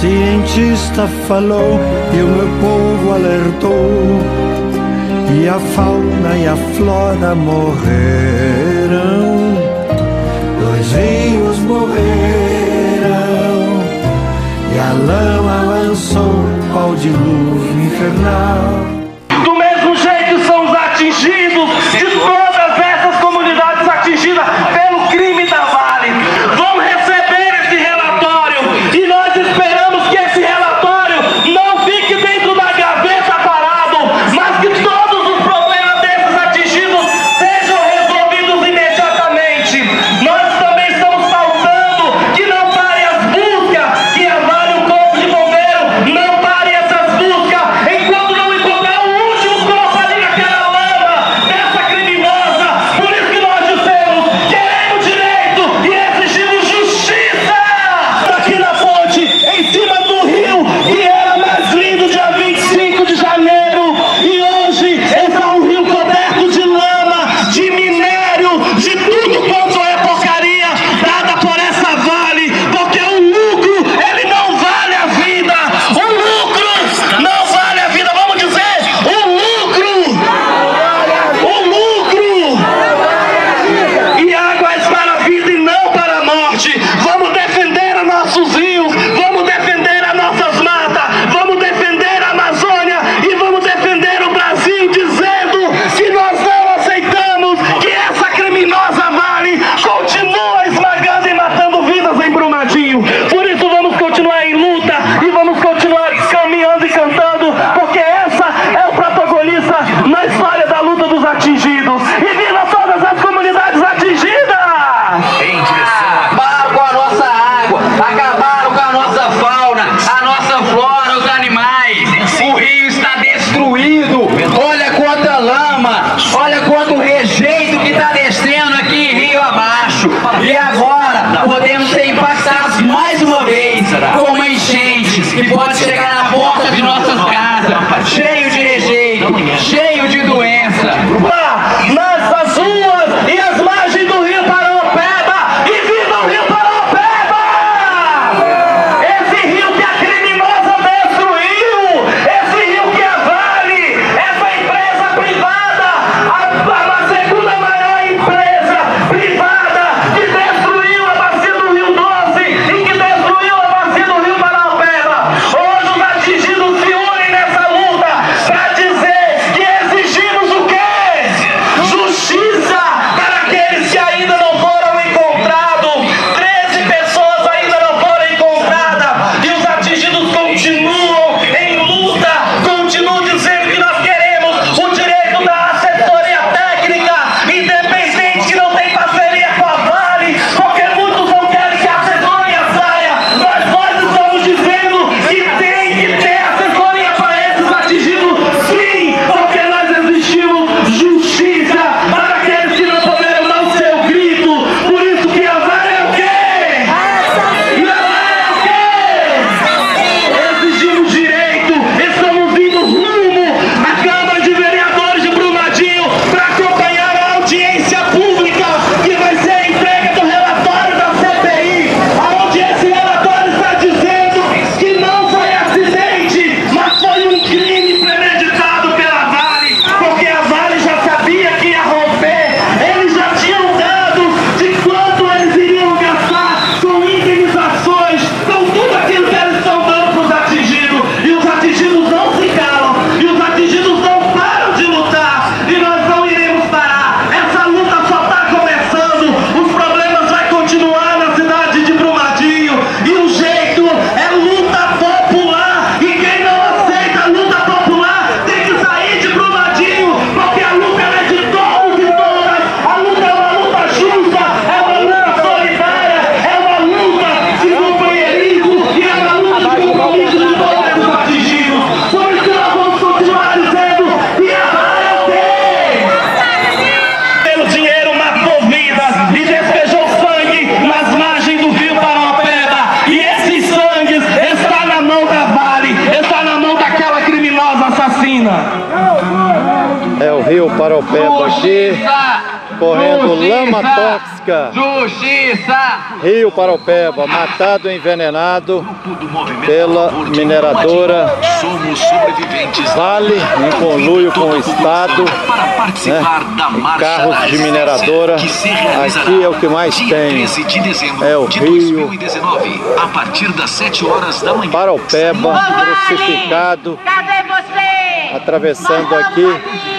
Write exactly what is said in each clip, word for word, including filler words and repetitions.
cientista falou e o meu povo alertou, e a fauna e a flora morreram, dois rios morreram, e a lama lançou ao dilúvio infernal. Do mesmo jeito são os atingidos de todas essas comunidades atingidas pelo crime da Vale. Vão receber esse relatório e nós esperamos que esse relatório não fique dentro da gaveta parado, mas que todos os problemas desses atingidos sejam resolvidos imediatamente. Nós também estamos pautando que não pare as buscas, que a Vale, o Corpo de Bombeiro, não pare essas buscas enquanto não encontrar o último corpo ali naquela lama dessa criminosa. Por isso que nós dissemos: queremos direito e exigimos justiça. Aqui na ponte, em cima do rio, que era mais lindo dia vinte e cinco de janeiro, e hoje está um rio coberto de lama, de minério, de tudo quanto é porcaria dada por essa Vale, porque o lucro, ele não vale a vida. O lucro não vale a vida. Vamos dizer: o lucro, o lucro. E água é para a vida e não para a morte. Vamos defender os nossos rios, vamos defender as nossas matas, vamos defender a Amazônia e vamos defender o Brasil, dizendo que nós não aceitamos que essa criminosa Vale continua esmagando e matando vidas em Brumadinho. Por isso vamos continuar em luta e vamos continuar caminhando e cantando, porque essa é o protagonista na história da luta dos atingidos. E viva todas as comunidades atingidas! Acabaram com a nossa água, acabaram com a nossa fauna, a nossa flora, os animais. O rio está destruído. Olha quanta lama, olha quanto rejeito que está descendo aqui rio abaixo. E agora podemos ser impactados mais uma vez com uma enchente que pode chegar na porta de nossas casas, cheio de rejeito, cheio de doença. Nas ruas e as margens do rio Paraopeba, e viva o rio Paraopeba! Esse rio que a criminosa destruiu, esse rio que a Vale, essa empresa privada, a, a segunda maior empresa privada que destruiu a bacia do Rio Doce e que destruiu a bacia do rio Paraopeba. Hoje os atingidos se unem nessa luta para dizer que exigimos o quê? Justiça para aqueles que ainda não foram encontrados. treze pessoas ainda não foram encontradas e os atingidos continuam em luta, continuam dizendo que nós queremos o direito da assessoria técnica independente, que não tem parceria com a Vale, porque muitos não querem que a assessoria saia, mas nós estamos dizendo que tem que ter assessoria para esses atingidos, sim, porque nós exigimos justiça para aqueles que não puderam dar o seu grito. Por isso que a Vale é o quê? E a Vale é o quê? Exigimos direito. Estamos indo rumo à Câmara de Vereadores de Brumadinho para acompanhar a audiência pública que vai ser a entrega do relatório da C P I, onde esse relatório está dizendo que não foi acidente, mas foi um crime premeditado pela Vale, porque a Vale já sabia que ia romper. Eles já tinham dados de quanto eles iriam gastar com indenizações, com tudo aquilo que eles estão dando para os atingidos. E os atingidos não se calam, e os atingidos não param de lutar, e nós não iremos parar. Essa luta só está começando, os problemas vão continuar na cidade de Brumadinho, e o jeito é luta popular, e quem não aceita a luta popular tem que sair de Brumadinho, porque a luta é de todos e todas. A luta é uma luta justa, é uma luta solidária, é uma luta de companheirismo e é uma luta de compromisso de todos os atingidos. Por isso nós vamos continuar dizendo que a Vale é o quê? Pelo dinheiro matou vidas e despejou sangue nas margens do rio Paraopeba, e esses sangues está na mão da Vale, está na mão daquela criminosa assassina. É o rio Paraopeba aqui. Justiça! correndo Justiça! lama tóxica. Justiça! Rio Paraupeba, matado e envenenado pela mineradora Vale, em conluio com o Estado, né? E carros de mineradora. Aqui é o que mais tem, é o Rio Paraupeba, crucificado, atravessando aqui,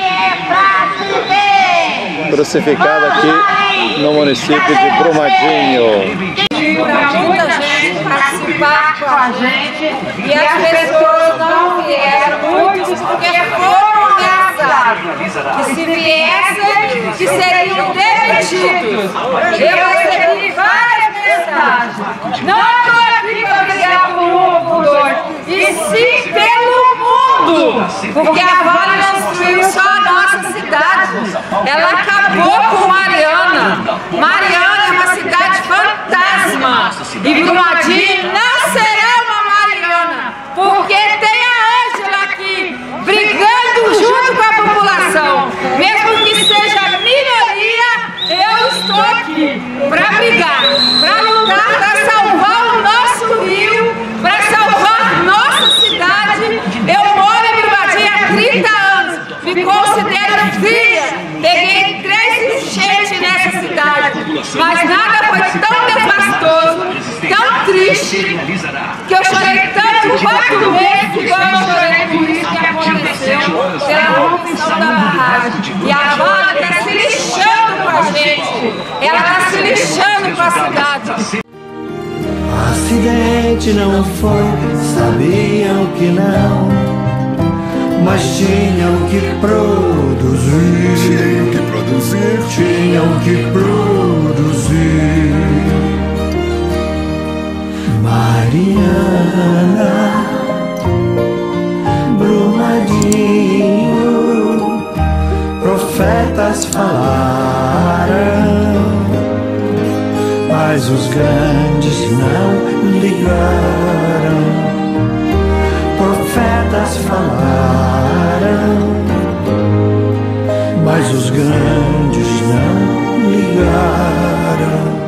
crucificado aqui no município de Brumadinho. Muita gente participar com a gente e as pessoas não vieram, muitos porque foram ameaçados, que se viessem, que seriam demitidos. Eu recebi várias mensagens. Não estou aqui para brigar por um ou por dois, e sim pelo mundo, porque a Vale não destruiu só a nossa cidade, ela acabou com Mariana. Mariana é uma cidade fantasma e Brumadinho não será uma Mariana, porque tem a Ângela aqui brigando junto com a população. Mesmo que seja minoria, eu estou aqui para brigar, para lutar, para salvar o nosso rio, para salvar nossa cidade. Eu moro em Brumadinho há trinta anos, me considero filha, peguei três enchentes nessa cidade, mas nada foi tão devastoso, tão triste, que eu chorei tanto quatro vezes igual eu chorei por isso que aconteceu pela rompição da barragem. E a Vale está se lixando com a gente, ela está se lixando com a cidade. Acidente não foi, sabiam que não, mas tinham que produzir, tinham que produzir, tinham que produzir. Mariana, Brumadinho, profetas falaram, mas os grandes não ligaram. Profetas falaram, mas os grandes não ligaram.